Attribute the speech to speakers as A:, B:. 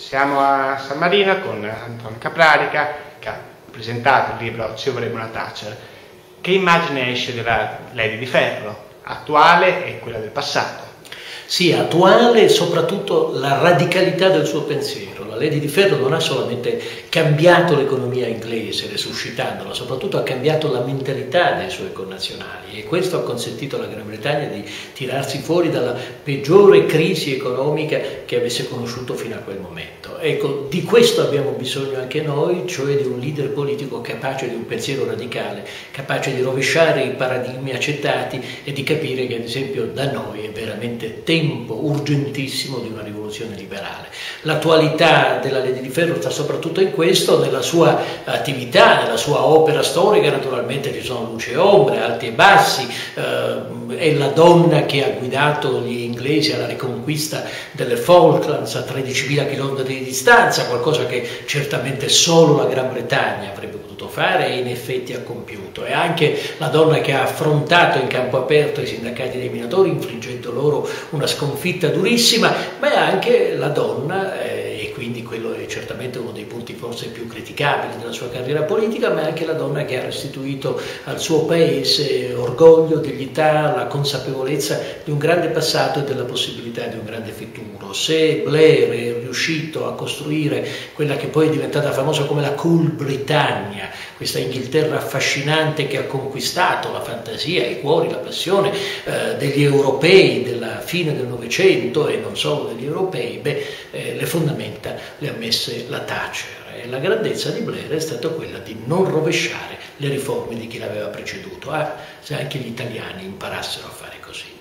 A: Siamo a San Marino con Antonio Caprarica, che ha presentato il libro Ci vorrebbe una Thatcher. Che immagine esce della Lady di Ferro, attuale e quella del passato?
B: Sì, attuale e soprattutto la radicalità del suo pensiero. La Lady di Ferro non ha solamente cambiato l'economia inglese, resuscitandola, soprattutto ha cambiato la mentalità dei suoi connazionali, e questo ha consentito alla Gran Bretagna di tirarsi fuori dalla peggiore crisi economica che avesse conosciuto fino a quel momento. Ecco, di questo abbiamo bisogno anche noi, cioè di un leader politico capace di un pensiero radicale, capace di rovesciare i paradigmi accettati e di capire che ad esempio da noi è veramente tempo urgentissimo di una rivoluzione liberale. L'attualità della Lady di Ferro sta soprattutto in questo, nella sua attività, nella sua opera storica. Naturalmente ci sono luci e ombre, alti e bassi, è la donna che ha guidato gli inglesi alla riconquista delle Falklands a 13.000 km di distanza, qualcosa che certamente solo la Gran Bretagna avrebbe potuto fare e in effetti ha compiuto. È anche la donna che ha affrontato in campo aperto i sindacati dei minatori, infliggendo loro una sconfitta durissima, ma è anche la donna, e quindi quello è certamente uno dei punti forse più criticabili della sua carriera politica, ma è anche la donna che ha restituito al suo paese orgoglio, dignità, la consapevolezza di un grande passato e della possibilità di un grande futuro. Se Blair è riuscito a costruire quella che poi è diventata famosa come la Cool Britannia, questa Inghilterra affascinante che ha conquistato la fantasia, i cuori, la passione degli europei della fine del Novecento, e non solo degli europei, le fondamenta le ha messe la Thatcher, e la grandezza di Blair è stata quella di non rovesciare le riforme di chi l'aveva preceduto. Se anche gli italiani imparassero a fare così.